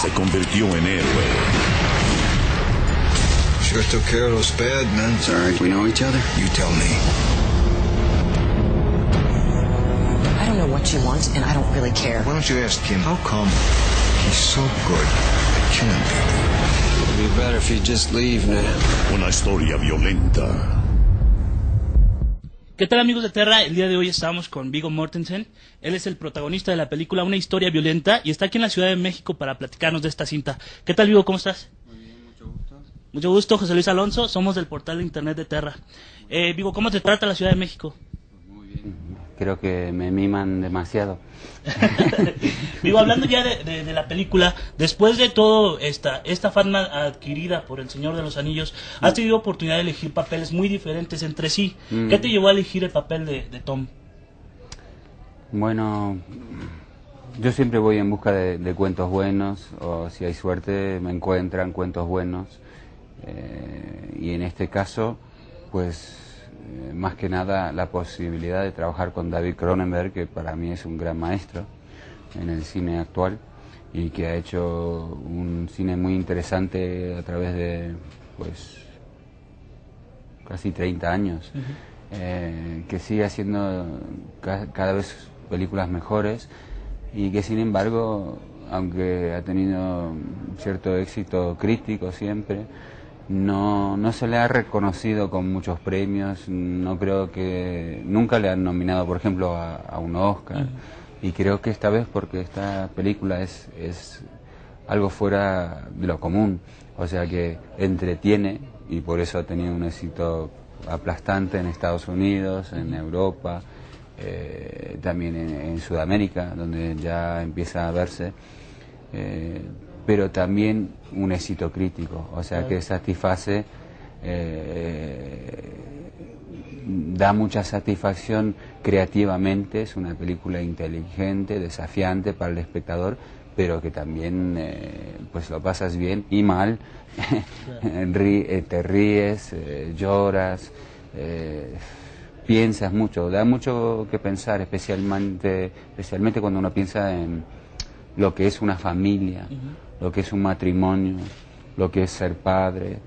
se convirtió en héroe. Sure took care of those bad men. It's all right. We know each other? You tell me. I don't know what you want, and I don't really care. Why don't you ask him how come he's so good at killing people? It'd be better if you just leave now. Una historia violenta. ¿Qué tal, amigos de Terra? El día de hoy estamos con Viggo Mortensen. Él es el protagonista de la película Una historia violenta y está aquí en la Ciudad de México para platicarnos de esta cinta. ¿Qué tal, Viggo? ¿Cómo estás? Muy bien, mucho gusto. Mucho gusto, José Luis Alonso. Somos del portal de internet de Terra. Viggo, ¿cómo te trata la Ciudad de México? Muy bien. Creo que me miman demasiado. Viggo, hablando ya de la película, después de todo esta fama adquirida por El Señor de los Anillos, has tenido oportunidad de elegir papeles muy diferentes entre sí. ¿Qué te llevó a elegir el papel de Tom? Bueno, yo siempre voy en busca de cuentos buenos, o si hay suerte me encuentran cuentos buenos. Y en este caso, pues más que nada la posibilidad de trabajar con David Cronenberg, que para mí es un gran maestro en el cine actual y que ha hecho un cine muy interesante a través de pues casi 30 años, que sigue haciendo cada vez películas mejores y que sin embargo, aunque ha tenido cierto éxito crítico siempre, no se le ha reconocido con muchos premios. No creo que nunca le han nominado, por ejemplo, a un Oscar. Y creo que esta vez, porque esta película es algo fuera de lo común, o sea que entretiene y por eso ha tenido un éxito aplastante en Estados Unidos, en Europa, también en Sudamérica, donde ya empieza a verse. Pero también un éxito crítico, o sea que satisface, da mucha satisfacción creativamente. Es una película inteligente, desafiante para el espectador, pero que también pues lo pasas bien y mal. Te ríes, lloras, piensas mucho, da mucho que pensar, especialmente cuando uno piensa en lo que es una familia, lo que es un matrimonio, lo que es ser padre,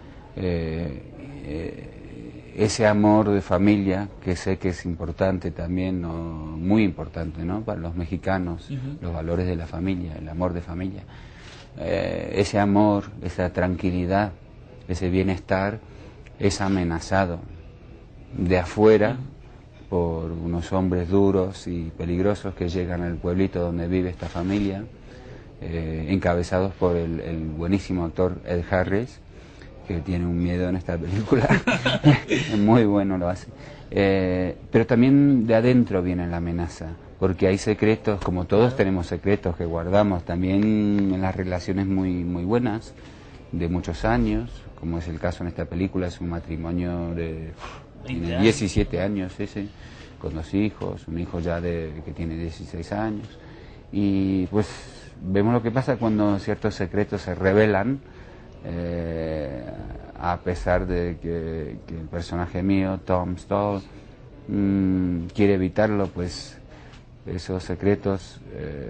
ese amor de familia que sé que es importante también, ¿no? Muy importante, ¿no? Para los mexicanos, los valores de la familia, el amor de familia, ese amor, esa tranquilidad, ese bienestar es amenazado de afuera por unos hombres duros y peligrosos que llegan al pueblito donde vive esta familia, encabezados por el buenísimo actor Ed Harris, que tiene un miedo en esta película. Muy bueno lo hace. Pero también de adentro viene la amenaza, porque hay secretos, como todos tenemos secretos que guardamos, también en las relaciones muy buenas, de muchos años, como es el caso en esta película. Es un matrimonio de 17 años, sí, con 2 hijos, un hijo ya que tiene 16 años, y pues vemos lo que pasa cuando ciertos secretos se revelan, a pesar de que el personaje mío, Tom Stoll, quiere evitarlo, pues esos secretos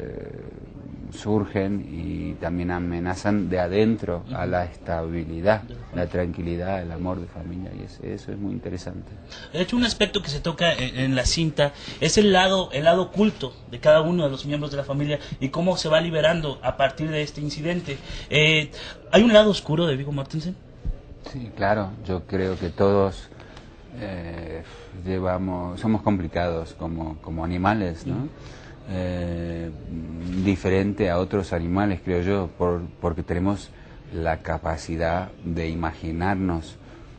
surgen y también amenazan de adentro a la estabilidad, la tranquilidad, el amor de familia, y eso es muy interesante. De hecho, un aspecto que se toca en la cinta es el lado oculto de cada uno de los miembros de la familia y cómo se va liberando a partir de este incidente. ¿Hay un lado oscuro de Viggo Mortensen? Sí, claro. Yo creo que todos somos complicados como animales, ¿no? Diferente a otros animales, creo yo, porque tenemos la capacidad de imaginarnos,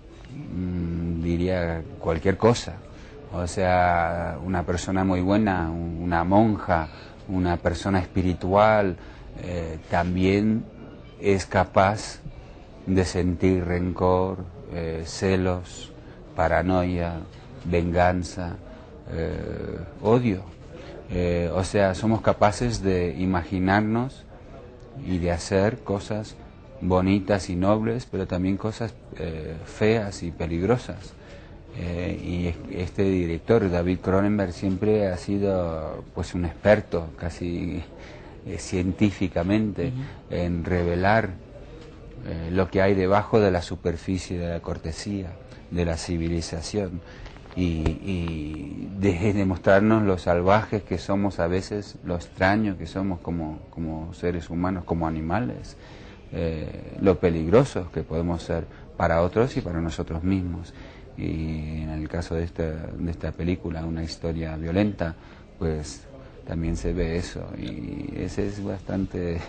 diría, cualquier cosa. O sea, una persona muy buena, una monja, una persona espiritual, también es capaz de sentir rencor, celos, paranoia, venganza, odio. O sea, somos capaces de imaginarnos y de hacer cosas bonitas y nobles, pero también cosas feas y peligrosas. Y este director, David Cronenberg, siempre ha sido pues un experto casi científicamente en revelar lo que hay debajo de la superficie de la cortesía, de la civilización, y de demostrarnos lo salvajes que somos a veces, lo extraños que somos como seres humanos, como animales, lo peligrosos que podemos ser para otros y para nosotros mismos. Y en el caso de esta película, una historia violenta, pues también se ve eso, y ese es bastante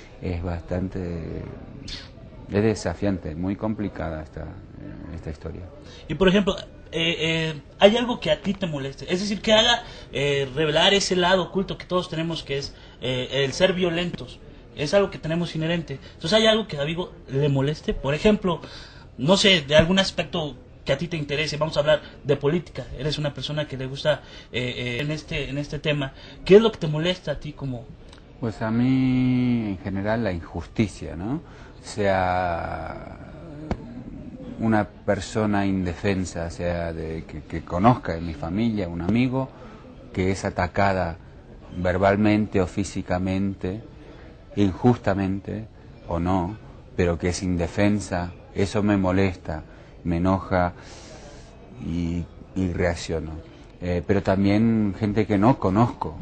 es desafiante, muy complicada esta historia. Y por ejemplo, ¿hay algo que a ti te moleste? Es decir, que haga revelar ese lado oculto que todos tenemos, que es el ser violentos. Es algo que tenemos inherente. Entonces, ¿hay algo que a Vigo le moleste? Por ejemplo, no sé, de algún aspecto que a ti te interese. Vamos a hablar de política. Eres una persona que le gusta en este tema. ¿Qué es lo que te molesta a ti como...? Pues a mí, en general, la injusticia, ¿no? Sea una persona indefensa, sea que conozca en mi familia, un amigo, que es atacada verbalmente o físicamente, injustamente o no, pero que es indefensa, eso me molesta, me enoja y reacciono. Pero también gente que no conozco.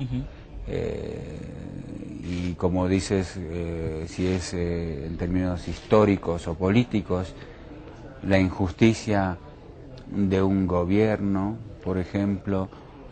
Y como dices, si es en términos históricos o políticos, la injusticia de un gobierno, por ejemplo,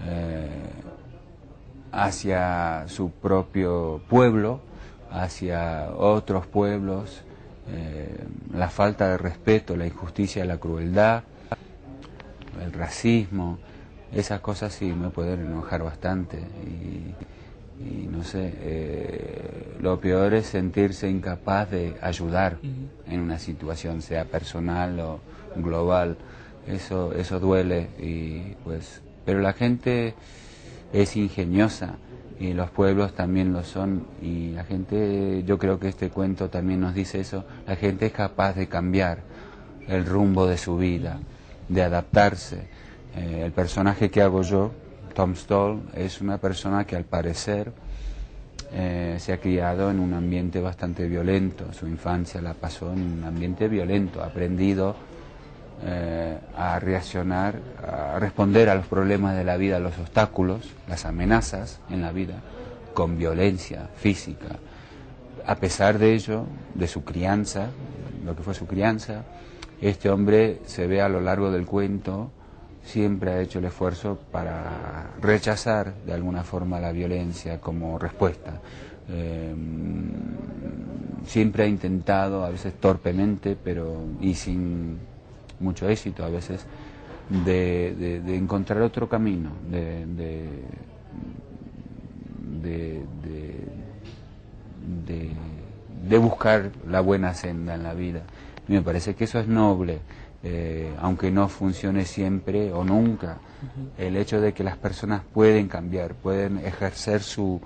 hacia su propio pueblo, hacia otros pueblos, la falta de respeto, la injusticia, la crueldad, el racismo, esas cosas sí me pueden enojar bastante. Y no sé, lo peor es sentirse incapaz de ayudar en una situación, sea personal o global. Eso duele, y pues, pero la gente es ingeniosa y los pueblos también lo son, y la gente, yo creo que este cuento también nos dice eso, la gente es capaz de cambiar el rumbo de su vida, de adaptarse. El personaje que hago yo, Tom Stoll, es una persona que al parecer se ha criado en un ambiente bastante violento. Su infancia la pasó en un ambiente violento, ha aprendido a reaccionar, a responder a los problemas de la vida, a los obstáculos, las amenazas en la vida, con violencia física. A pesar de ello, de su crianza, lo que fue su crianza, este hombre se ve a lo largo del cuento, siempre ha hecho el esfuerzo para rechazar de alguna forma la violencia como respuesta. Siempre ha intentado, a veces torpemente, y sin mucho éxito a veces, de encontrar otro camino, de buscar la buena senda en la vida. Y me parece que eso es noble. Aunque no funcione siempre o nunca, el hecho de que las personas pueden cambiar, pueden ejercer su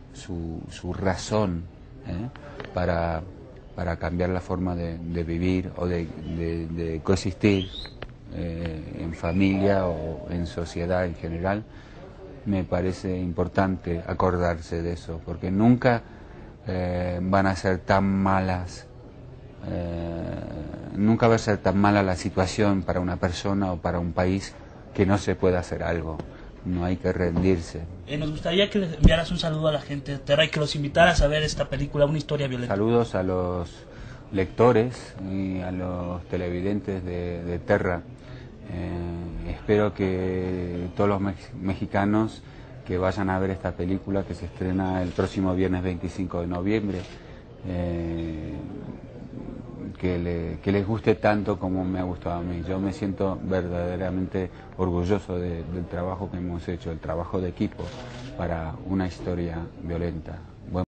razón para cambiar la forma de vivir o de coexistir en familia o en sociedad en general, me parece importante acordarse de eso, porque nunca van a ser tan malas. Nunca va a ser tan mala la situación para una persona o para un país que no se pueda hacer algo. No hay que rendirse. Nos gustaría que les enviaras un saludo a la gente de Terra y que los invitaras a ver esta película, Una historia violenta. Saludos a los lectores y a los televidentes de Terra. Espero que todos los mexicanos que vayan a ver esta película, que se estrena el próximo viernes 25 de noviembre, que les guste tanto como me ha gustado a mí. Yo me siento verdaderamente orgulloso del trabajo que hemos hecho, el trabajo de equipo para Una historia violenta.